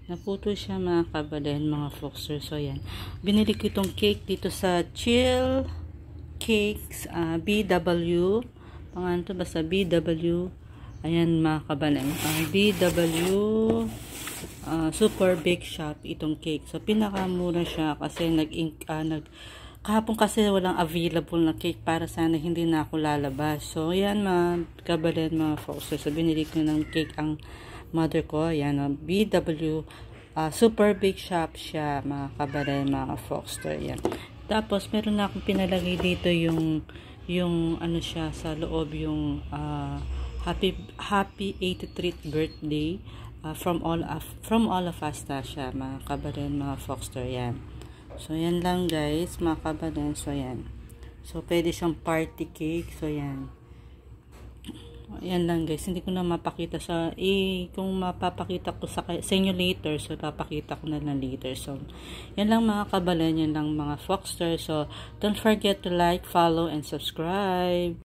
Naputo siya mga kabalen, mga Foxter. So yan, binili ko itong cake dito sa Chill Cakes, BW, pangalan to basta BW. Ayan mga kabalen, BW Super Bake Shop itong cake. So pinakamura siya kasi kahapon kasi walang available na cake para sana hindi na ako lalabas. So yan mga kabalen, mga Foxter. So binili ko ng cake ang mother ko. Yan, BW Super Bake Shop siya mga kabalen, mga Foxter. Yan. Tapos meron na akong pinalagay dito yung ano siya sa loob, yung happy 83th birthday from all of us na siya mga kabalen, mga Foxter. Yan. So yan lang guys mga kabalen. So yan, so pwede siyang party cake. So yan, yan lang guys, hindi ko na mapakita sa kung mapapakita ko sa inyo later, so papakita ko na lang later. So yan lang mga kabalen, yan lang mga Foxter. So don't forget to like, follow and subscribe.